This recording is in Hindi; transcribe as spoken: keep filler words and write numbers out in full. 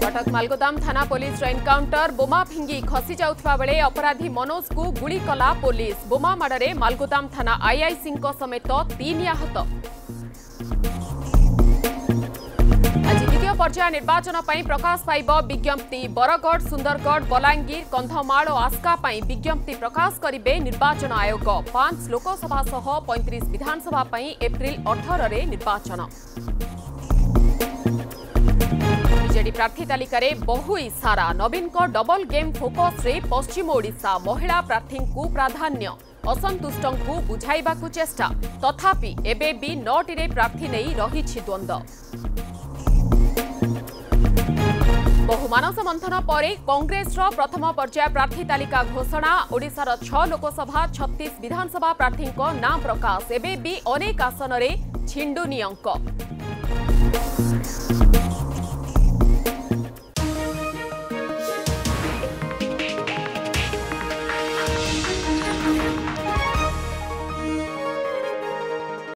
कटक मालगोदाम थाना पुलिस एनकाउंटर बोमा फिंगी खसी जाउथबा बेले अपराधी मनोज को गुली कला पुलिस बोमा माड़े मालगोदाम थाना आईआईसी समेत तीन आहत। आज द्वितीय पर्याय निर्वाचन पर प्रकाश पाइब विज्ञप्ति बरगढ़ सुंदरगढ़ बलांगीर कंधमाल और आस्का पर विज्ञप्ति प्रकाश करिबे निर्वाचन आयोग। पांच लोकसभा सह पैंतीस विधानसभा एप्रिल अठारह रे निर्वाचन। बीजेडी प्रार्थी तालिका रे बहु इशारा नवीन को डबल गेम फोकस रे पश्चिम ओडिशा महिला प्रार्थी को प्राधान्य असंतुष्ट को बुझाइबाकु चेष्टा तथापि एबे भी नौटी रे प्रार्थी नहीं रही द्वंद्व। बहु मानस मंथन पर कांग्रेस प्रथम पर्याय प्रार्थी तालिका घोषणा ओडिशार छह लोकसभा छत्तीस विधानसभा प्रार्थी नाम प्रकाश एबे भी अनेक आसन रे छिंडुनी अंक।